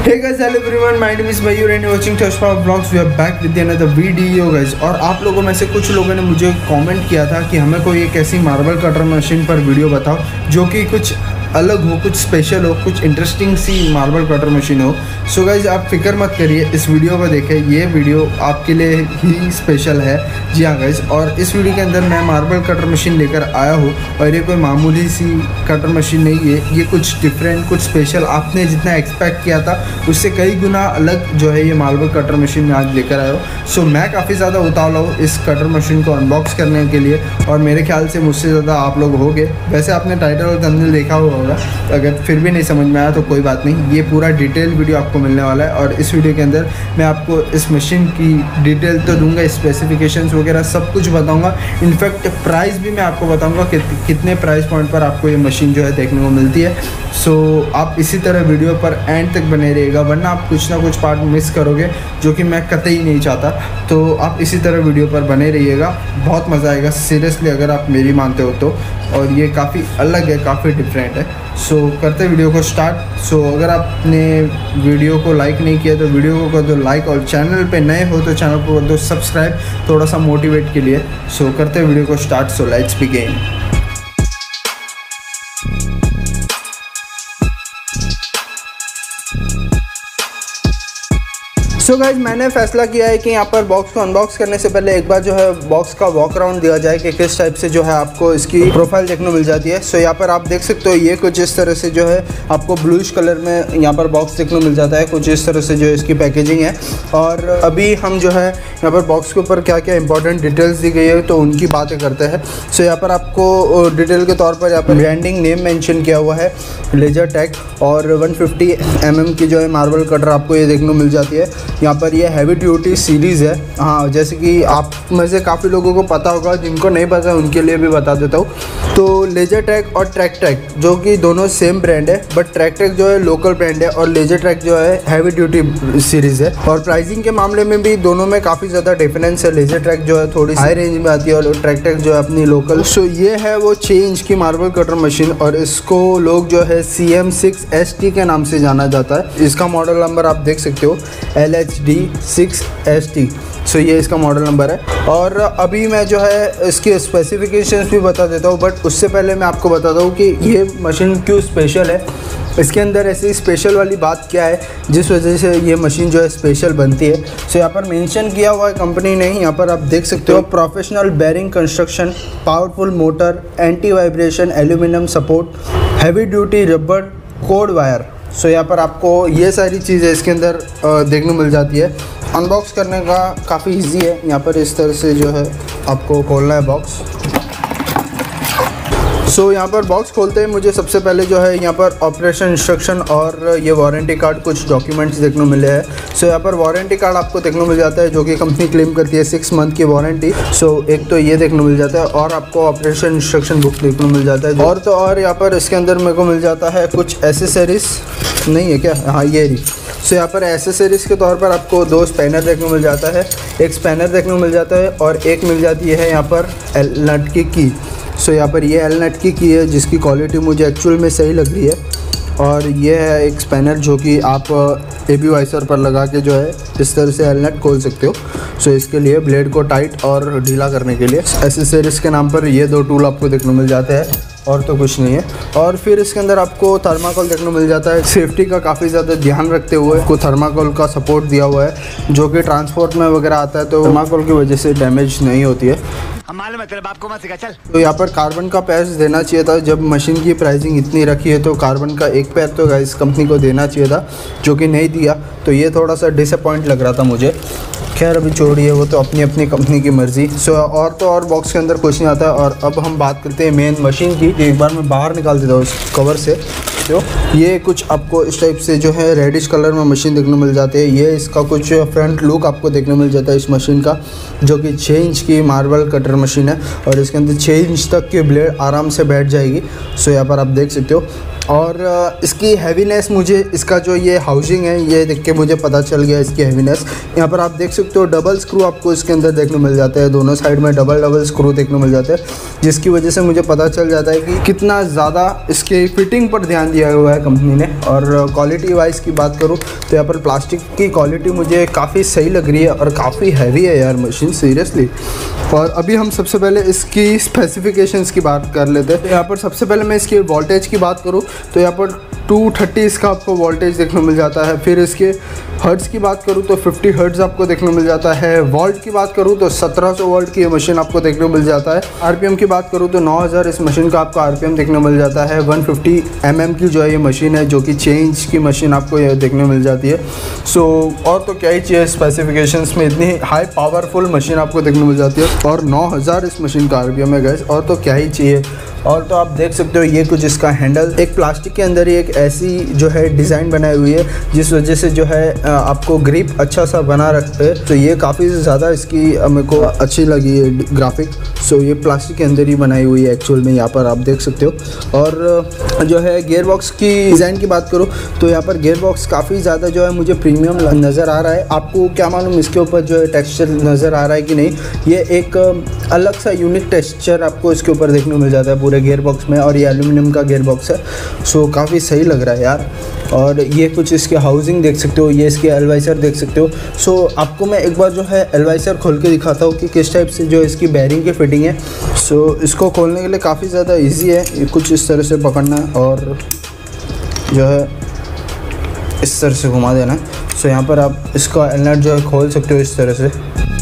Hey guys, hello everyone, my name is Mayur and you're watching Touch Power Vlogs. We are back with another video guys. और आप लोगों में से कुछ लोगों ने मुझे कमेंट किया था कि हमें कोई एक ऐसी मार्बल कटर मशीन पर वीडियो बताओ जो कि कुछ अलग हो, कुछ स्पेशल हो, कुछ इंटरेस्टिंग सी मार्बल कटर मशीन हो। सो गाइज आप फिक्र मत करिए, इस वीडियो को देखें, ये वीडियो आपके लिए ही स्पेशल है। जी हाँ गाइज, और इस वीडियो के अंदर मैं मार्बल कटर मशीन लेकर आया हूँ और ये कोई मामूली सी कटर मशीन नहीं है, ये कुछ डिफरेंट, कुछ स्पेशल, आपने जितना एक्सपेक्ट किया था उससे कई गुना अलग जो है ये मार्बल कटर मशीन में आज लेकर आया हूँ। सो मैं काफ़ी ज़्यादा उतावला हूँ इस कटर मशीन को अनबॉक्स करने के लिए और मेरे ख्याल से मुझसे ज़्यादा आप लोग होंगे। वैसे आपने टाइटल और थंबनेल देखा होगा, अगर फिर भी नहीं समझ में आया तो कोई बात नहीं, ये पूरा डिटेल वीडियो आपको मिलने वाला है। और इस वीडियो के अंदर मैं आपको इस मशीन की डिटेल तो दूंगा, स्पेसिफिकेशंस वगैरह सब कुछ बताऊंगा। इनफैक्ट प्राइस भी मैं आपको बताऊंगा कि कितने प्राइस पॉइंट पर आपको ये मशीन जो है देखने को मिलती है। सो आप इसी तरह वीडियो पर एंड तक बने रहिएगा, वरना आप कुछ ना कुछ पार्ट मिस करोगे जो कि मैं कतई नहीं चाहता। तो आप इसी तरह वीडियो पर बने रहिएगा, बहुत मज़ा आएगा सीरियसली अगर आप मेरी मानते हो तो। और ये काफ़ी अलग है, काफ़ी डिफरेंट है। सो करते वीडियो को स्टार्ट। सो अगर आपने वीडियो को लाइक नहीं किया तो वीडियो को कर दो लाइक, और चैनल पे नए हो तो चैनल को कर दो सब्सक्राइब, थोड़ा सा मोटिवेट के लिए। सो करते वीडियो को start. So let's begin. So guys मैंने फैसला किया है कि यहाँ पर बॉक्स को अनबॉक्स करने से पहले एक बार जो है बॉक्स का वॉक अराउंड दिया जाए कि किस टाइप से जो है आपको इसकी प्रोफाइल देखने को मिल जाती है। सो यहाँ पर आप देख सकते हो ये कुछ इस तरह से जो है आपको ब्लूइश कलर में यहाँ पर बॉक्स देखने को मिल जाता है, कुछ इस तरह से जो है इसकी पैकेजिंग है। और अभी हम जो है यहाँ पर बॉक्स के ऊपर क्या क्या इंपॉर्टेंट डिटेल्स दी गई है तो उनकी बातें करते हैं। सो यहाँ पर आपको डिटेल के तौर पर यहाँ पर ब्रांडिंग नेम मेंशन किया हुआ है लेजर टेक, और 150 mm की जो है मार्बल कटर आपको ये देखने को मिल जाती है। यहाँ पर ये हैवी ड्यूटी सीरीज़ है। हाँ, जैसे कि आप में से काफ़ी लोगों को पता होगा, जिनको नहीं पता उनके लिए भी बता देता हूँ। तो लेजर टेक और ट्रैक टेक जो कि दोनों सेम ब्रांड है, बट ट्रैक टेक जो है लोकल ब्रांड है और लेजर टेक जो है हैवी ड्यूटी सीरीज़ है। और प्राइसिंग के मामले में भी दोनों में काफ़ी ज़्यादा डिफरेंस है। लेजर टेक जो है थोड़ी हाई रेंज में आती है और ट्रैक टेक जो है अपनी लोकल। सो ये है वो 6 इंच की मार्बल कटर मशीन और इसको लोग जो है CM6ST के नाम से जाना जाता है। इसका मॉडल नंबर आप देख सकते हो LHD6ST। सो ये इसका मॉडल नंबर है। और अभी मैं जो है इसके स्पेसिफिकेशंस भी बता देता हूँ, बट उससे पहले मैं आपको बताता हूँ कि ये मशीन क्यों स्पेशल है, इसके अंदर ऐसी स्पेशल वाली बात क्या है जिस वजह से ये मशीन जो है स्पेशल बनती है। सो यहाँ पर मेंशन किया हुआ है कंपनी ने, यहाँ पर आप देख सकते हो professional bearing construction, powerful motor, anti vibration, aluminium support, heavy duty rubber, cord wire. So यहाँ पर आपको ये सारी चीज़ें इसके अंदर देखने को मिल जाती है। अनबॉक्स करने का काफ़ी इजी है। यहाँ पर इस तरह से जो है आपको खोलना है बॉक्स। सो यहाँ पर बॉक्स खोलते हैं मुझे सबसे पहले जो है यहाँ पर ऑपरेशन इंस्ट्रक्शन और ये वारंटी कार्ड, कुछ डॉक्यूमेंट्स देखने को मिले हैं। सो यहाँ पर वारंटी कार्ड आपको देखने को मिल जाता है जो कि कंपनी क्लेम करती है 6 मंथ की वारंटी। सो एक तो ये देखने को मिल जाता है और आपको ऑपरेशन इंस्ट्रक्शन बुक देखने को मिल जाता है। और तो और यहाँ पर इसके अंदर मेरे को मिल जाता है कुछ एसेसरीज, नहीं है क्या? हाँ, ये रही। सो यहाँ पर एसेसरीज़ के तौर पर आपको 2 स्पैनर देखने को मिल जाता है, एक स्पैनर देखने को मिल जाता है और एक मिल जाती है यहाँ पर एल नट की की। सो यहाँ पर ये एल नट की है जिसकी क्वालिटी मुझे एक्चुअल में सही लग रही है। और ये है एक स्पैनर जो कि आप एबी वाइसर पर लगा के जो है इस तरह से एल नट खोल सकते हो। सो इसके लिए ब्लेड को टाइट और ढीला करने के लिए एसेसरीज़ के नाम पर ये 2 टूल आपको देखने को मिल जाते हैं, और तो कुछ नहीं है। और फिर इसके अंदर आपको थर्माकोल देखने को मिल जाता है। सेफ्टी का काफ़ी ज़्यादा ध्यान रखते हुए को थर्माकोल का सपोर्ट दिया हुआ है जो कि ट्रांसपोर्ट में वगैरह आता है, तो थर्माकोल की वजह से डैमेज नहीं होती है। मतलब आपको मत सिखा चल। तो यहाँ पर कार्बन का पैच देना चाहिए था। जब मशीन की प्राइसिंग इतनी रखी है तो कार्बन का एक पैच तो गाइस कंपनी को देना चाहिए था, जो कि नहीं दिया। तो ये थोड़ा सा डिसअपॉइंट लग रहा था मुझे। खैर अभी छोड़िए, वो तो अपनी अपनी कंपनी की मर्ज़ी। सो और तो और बॉक्स के अंदर कुछ नहीं आता है। और अब हम बात करते हैं मेन मशीन की। एक बार मैं बाहर निकाल देता हूँ इस कवर से। तो ये कुछ आपको इस टाइप से जो है रेडिश कलर में मशीन देखने को मिल जाती है। ये इसका कुछ फ्रंट लुक आपको देखने को मिल जाता है इस मशीन का, जो कि 6 इंच की मार्बल कटर मशीन है और इसके अंदर 6 इंच तक की ब्लेड आराम से बैठ जाएगी। सो यहाँ पर आप देख सकते हो और इसकी हैवीनेस, मुझे इसका जो ये हाउसिंग है ये देख के मुझे पता चल गया इसकी हैवीनेस। यहाँ पर आप देख सकते हो डबल स्क्रू आपको इसके अंदर देखने मिल जाते हैं, दोनों साइड में डबल स्क्रू देखने मिल जाते हैं, जिसकी वजह से मुझे पता चल जाता है कि कितना ज़्यादा इसके फिटिंग पर ध्यान दिया हुआ है कंपनी ने। और क्वालिटी वाइज की बात करूँ तो यहाँ पर प्लास्टिक की क्वालिटी मुझे काफ़ी सही लग रही है और काफ़ी हैवी है यार मशीन, सीरियसली। और अभी हम सबसे पहले इसकी स्पेसिफिकेशंस की बात कर लेते हैं। यहाँ पर सबसे पहले मैं इसकी वोल्टेज की बात करूँ तो यहाँ पर 230 इसका आपको वोल्टेज देखने मिल जाता है। फिर इसके हर्ट्ज़ की बात करूँ तो 50 हर्ट्ज़ आपको देखने मिल जाता है। वोल्ट की बात करूँ तो 1700 वोल्ट की ये मशीन आपको देखने मिल जाता है। आरपीएम की बात करूँ तो 9000 इस मशीन का आपको आरपीएम देखने मिल जाता है। 150 mm की जो है ये मशीन है, जो कि चेंज की मशीन आपको ये देखने मिल जाती है। सो और तो क्या ही चाहिए स्पेसिफिकेशंस में, इतनी हाई पावरफुल मशीन आपको देखने मिल जाती है और 9000 इस मशीन का आरपीएम है गाइस, और तो क्या ही चाहिए। और तो आप देख सकते हो ये कुछ इसका हैंडल, एक प्लास्टिक के अंदर ही एक ऐसी जो है डिज़ाइन बनाई हुई है जिस वजह से जो है आपको ग्रिप अच्छा सा बना रखते हैं। तो ये काफ़ी ज़्यादा इसकी मेरे को अच्छी लगी है ग्राफिक। सो ये प्लास्टिक के अंदर ही बनाई हुई है एक्चुअल में, यहाँ पर आप देख सकते हो। और जो है गियर बॉक्स की डिज़ाइन की बात करूँ तो यहाँ पर गियर बॉक्स काफ़ी ज़्यादा जो है मुझे प्रीमियम नज़र आ रहा है। आपको क्या मालूम इसके ऊपर जो है टेक्सचर नज़र आ रहा है कि नहीं, ये एक अलग सा यूनिक टेक्सचर आपको इसके ऊपर देखने को मिल जाता है पूरे गियर बॉक्स में। और ये एल्यूमिनियम का गियर बॉक्स है, सो काफ़ी सही लग रहा है यार। और ये कुछ इसके हाउसिंग देख सकते हो, ये इसके एलवाइसर देख सकते हो। सो आपको मैं एक बार जो है एलवाइसर खोल के दिखाता हूँ कि किस टाइप से जो इसकी बेरिंग की फिटिंग है। सो इसको खोलने के लिए काफ़ी ज़्यादा इजी है, ये कुछ इस तरह से पकड़ना है और जो है इस तरह से घुमा देना है। सो यहाँ पर आप इसका एलनट जो है खोल सकते हो इस तरह से।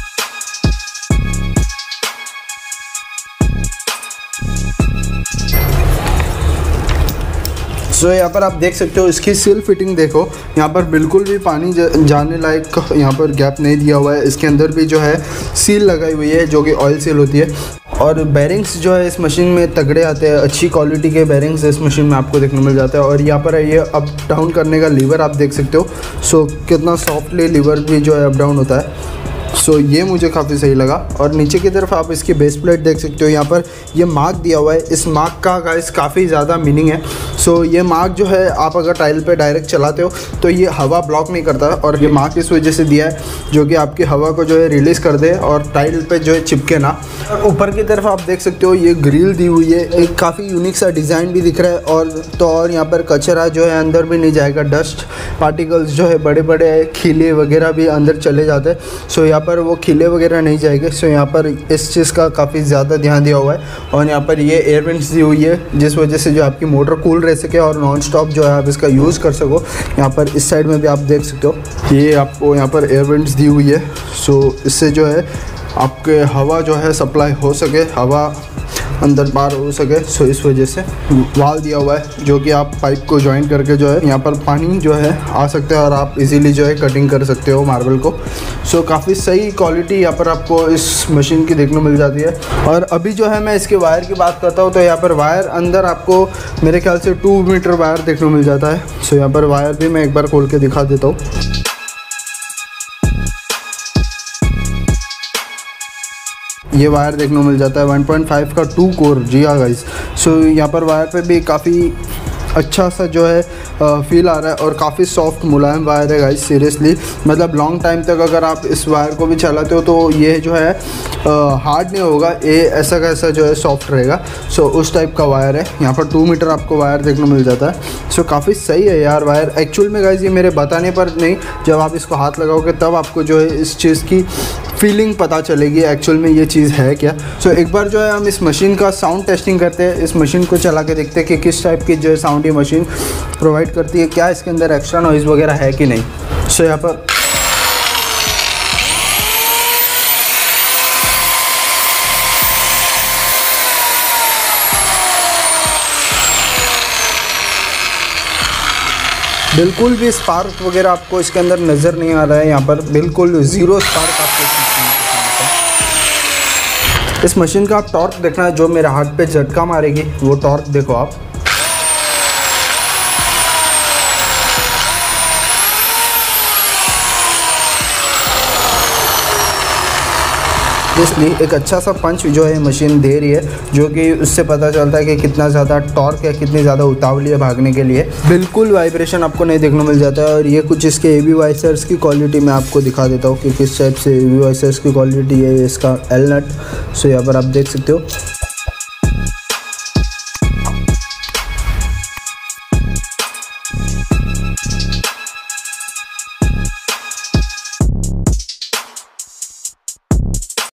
सो यहाँ पर आप देख सकते हो इसकी सील फिटिंग देखो, यहाँ पर बिल्कुल भी पानी जाने लायक यहाँ पर गैप नहीं दिया हुआ है। इसके अंदर भी जो है सील लगाई हुई है जो कि ऑयल सील होती है। और बैरिंग्स जो है इस मशीन में तगड़े आते हैं, अच्छी क्वालिटी के बैरिंग्स इस मशीन में आपको देखने मिल जाता है। और यहाँ पर ये अप डाउन करने का लीवर आप देख सकते हो। सो कितना सॉफ्टली लीवर भी जो है अप डाउन होता है। सो ये मुझे काफ़ी सही लगा। और नीचे की तरफ आप इसकी बेस प्लेट देख सकते हो, यहाँ पर ये मार्क दिया हुआ है। इस मार्क का गाइस काफ़ी ज़्यादा मीनिंग है। सो ये मार्क जो है आप अगर टाइल पे डायरेक्ट चलाते हो तो ये हवा ब्लॉक नहीं करता, और ये मार्क इस वजह से दिया है जो कि आपकी हवा को जो है रिलीज़ कर दे और टाइल पे जो है चिपके ना। ऊपर की तरफ आप देख सकते हो ये ग्रिल दी हुई है, एक काफ़ी यूनिक सा डिज़ाइन भी दिख रहा है। और यहाँ पर कचरा जो है अंदर भी नहीं जाएगा, डस्ट पार्टिकल्स जो है बड़े बड़े खीले वगैरह भी अंदर चले जाते हैं। सो यहाँ पर वो खिले वगैरह नहीं जाएंगे। सो यहाँ पर इस चीज़ का काफ़ी ज़्यादा ध्यान दिया हुआ है। और यहाँ पर ये एयर वेंट्स दी हुई है जिस वजह से जो आपकी मोटर कूल रह सके और नॉन स्टॉप जो है आप इसका यूज़ कर सको। यहाँ पर इस साइड में भी आप देख सकते हो ये आपको यहाँ पर एयर वेंट्स दी हुई है। सो इससे जो है आपके हवा जो है सप्लाई हो सके, हवा अंदर बाहर हो सके। सो इस वजह से वाल दिया हुआ है जो कि आप पाइप को ज्वाइन करके जो है यहाँ पर पानी जो है आ सकते हैं और आप इजीली जो है कटिंग कर सकते हो मार्बल को। सो काफ़ी सही क्वालिटी यहाँ पर आपको इस मशीन की देखने मिल जाती है। और अभी जो है मैं इसके वायर की बात करता हूँ तो यहाँ पर वायर अंदर आपको मेरे ख्याल से 2 मीटर वायर देखने मिल जाता है। सो यहाँ पर वायर भी मैं एक बार खोल के दिखा देता हूँ। ये वायर देखने को मिल जाता है 1.5 का 2 कोर। जी हाँ गाइस। सो यहाँ पर वायर पे भी काफ़ी अच्छा सा जो है फील आ रहा है और काफ़ी सॉफ्ट मुलायम वायर है गाइस, सीरियसली। मतलब लॉन्ग टाइम तक अगर आप इस वायर को भी चलाते हो तो ये जो है हार्ड नहीं होगा, ये ऐसा कैसा जो है सॉफ्ट रहेगा। सो उस टाइप का वायर है। यहाँ पर 2 मीटर आपको वायर देखने को मिल जाता है। सो काफ़ी सही है यार वायर एक्चुअल में गाइस। ये मेरे बताने पर नहीं, जब आप इसको हाथ लगाओगे तब आपको जो है इस चीज़ की फीलिंग पता चलेगी एक्चुअल में ये चीज़ है क्या। सो एक बार जो है हम इस मशीन का साउंड टेस्टिंग करते हैं, इस मशीन को चला के देखते हैं कि किस टाइप की जो है साउंड ये मशीन प्रोवाइड करती है, क्या इसके अंदर एक्स्ट्रा नॉइज़ वगैरह है कि नहीं। सो यहाँ पर बिल्कुल भी स्पार्क वगैरह आपको इसके अंदर नज़र नहीं आ रहा है। यहाँ पर बिल्कुल ज़ीरो स्पार्क आपको इस मशीन का आप टॉर्क देखना है, जो मेरे हाथ पे झटका मारेगी वो टॉर्क देखो आप। ऑब्वियसली एक अच्छा सा पंच जो है मशीन दे रही है, जो कि उससे पता चलता है कि कितना ज़्यादा टॉर्क है, कितनी ज़्यादा उतावली है भागने के लिए। बिल्कुल वाइब्रेशन आपको नहीं देखने को मिल जाता है। और ये कुछ इसके AB वाइसर्स की क्वालिटी मैं आपको दिखा देता हूँ कि किस टाइप से AB वाइसर्स की क्वालिटी है। इसका एल नट, सो यहाँ पर आप देख सकते हो